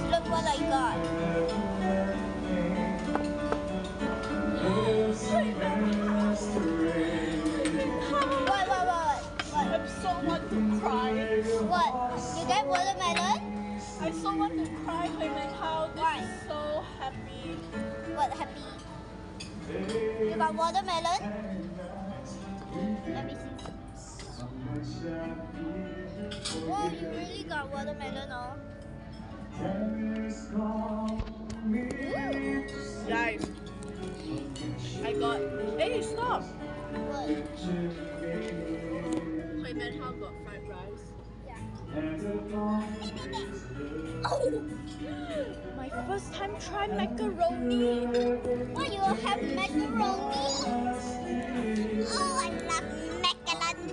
Look what I got. What? I so want to cry. What? You get watermelon? I so want to cry, How this Why? is so happy. What happy? You got watermelon? Let me see. Oh, you really got watermelon, oh. Guys, I got. Hey, stop! What? How got fried rice? Yeah. Oh! My first time trying macaroni. Why you have macaroni? Oh, I love macaroni.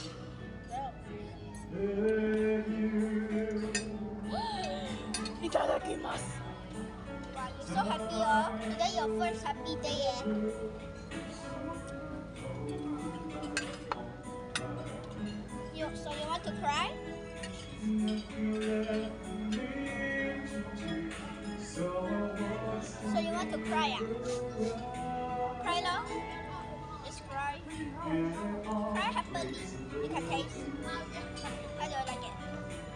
Itadakimasu. Wow, you're so happy, oh. Today your first happy day, eh? So you want to cry? So you want to cry, ah? Cry now? Just cry. Cry happily. You can taste. How do you like it?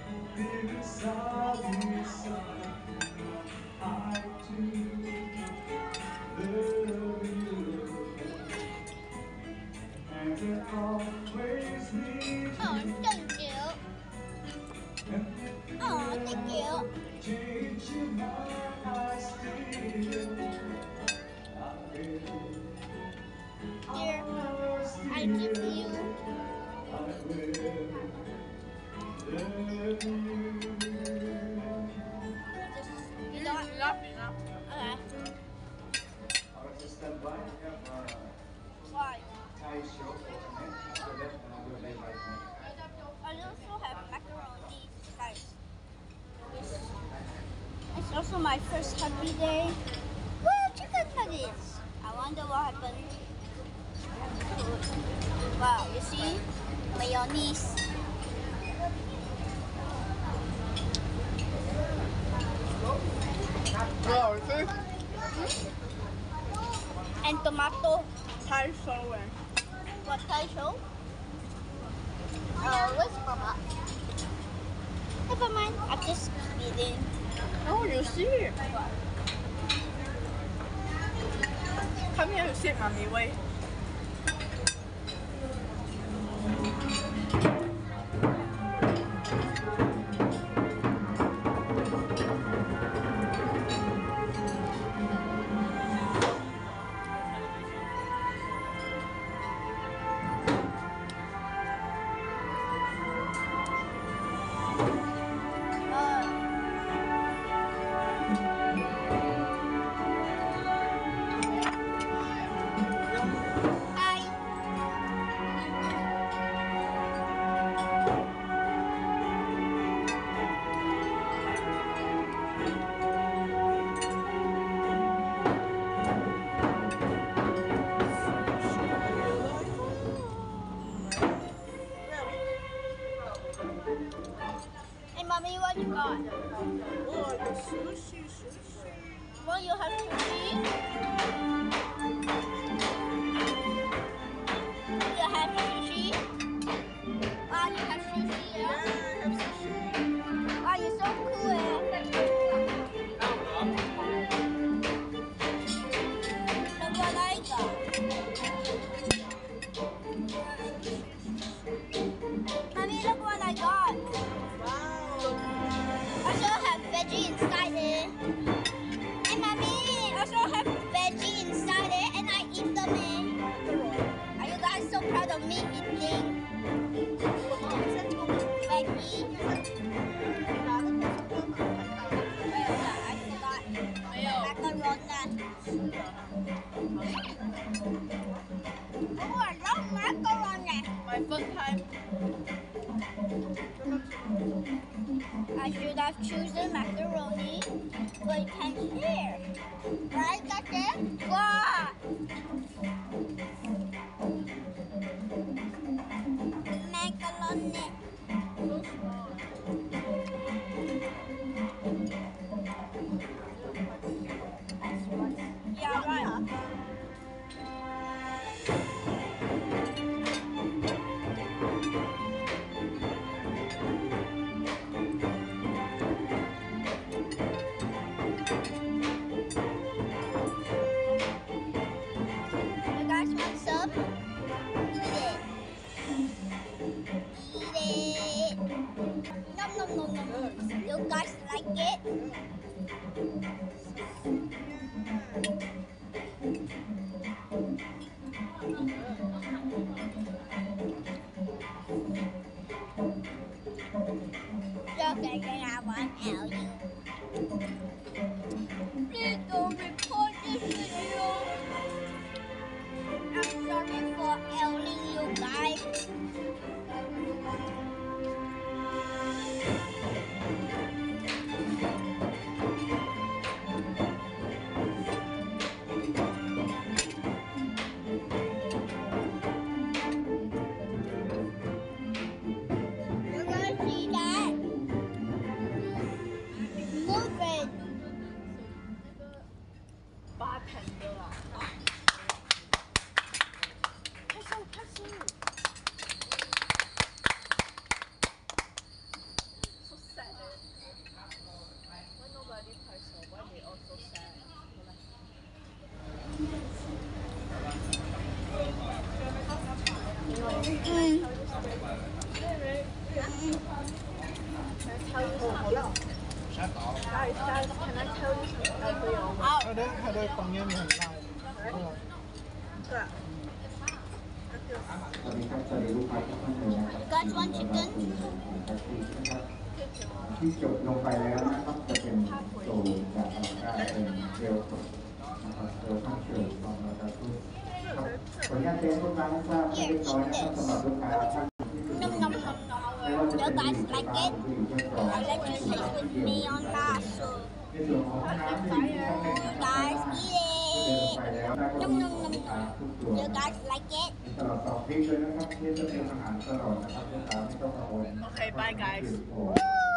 Oh, thank you. Oh, thank you. Here, I give you. You don't want Enough, enough. Okay. Why? I also have macaroni, guys. It's also my first happy day. Woo, chicken nuggets! I wonder what happened. Wow, you see? Mayonnaise. Wow, see? And tomato. Thai show. What Thai show? Where's Mama? Never mind, I'm just eating. Oh, you see? Come here to sit, Mommy. Wait. Hey, Mommy, what you got? Oh, the sushi. Well, you have sushi. You have sushi. Wow, you have sushi, yeah? I have sushi. Wow, you're so cool, eh? Look what I got. Mommy, look what I got. Also have veggie inside it. And Mommy, also have veggie inside it, and I eat them. Are you guys so proud of me eating veggie? I forgot. Macaroni. Oh, I love macaroni. My first time. I should have chosen macaroni, but you can't share. Right, Doctor? Wow! Macaroni. You guys like it? Look at I want LU. Please don't report this video. I'm sorry for ailing you guys. You guys see that? Move it. 8pen的啦。拍手拍手。So sad. Why nobody 拍手? Why they all so sad? Guys, can I tell you something ugly or what? 他的房间里很大。 对啊。 สวัสดีครับสวัสดีลูกค้าทุกท่านเลยนะครับ Guys want chicken? ที่จบลงไปแล้วนะครับจะเป็นโซนจากอลาก้าเป็นเรลสดนะครับเรลข้างเชิงของเราจะพูดครับผลงานเต็มลูกค้าให้ทราบให้เรียบร้อยนะครับสำหรับลูกค้าท่านที่สนใจ Nom nom nom ไม่ว่า nom. จะ You เป็น guys ที่ like บ้าน it? หรืออยู่ที่กรอง I'll let you taste with me on that. So ในส่วนของน้ำที่อยู่ที่ข้างใน guys เดิน eat ไป it. แล้วได้ก็มีลูกค้าทุกตัว You guys like it? ตลอด2 ปีเลยนะครับที่จะเป็นอาหารตลอดนะครับลูกค้าไม่ต้องกังวล Okay, bye guys. Woo!